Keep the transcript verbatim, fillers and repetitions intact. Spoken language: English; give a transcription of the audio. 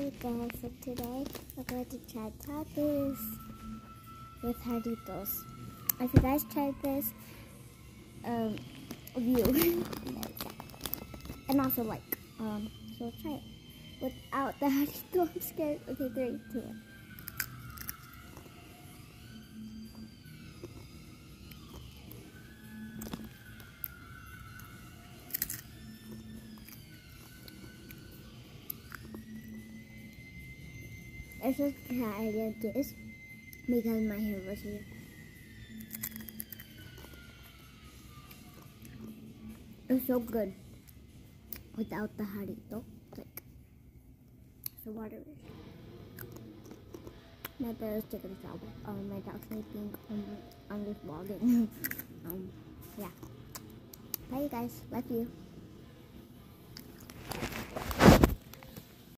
Hey guys, so today we're going to try tacos with Jarritos. If you guys tried this, um, view and also like, um, so try it without the Jarrito. I'm scared. Okay, three, two, one. It's just how I did this because my hair was here. It's so good without the Jarrito. Like, so watery. My dad is taking a shower. Um, my dog's sleeping. Um, I'm just vlogging. um, yeah. Bye, you guys. Love you.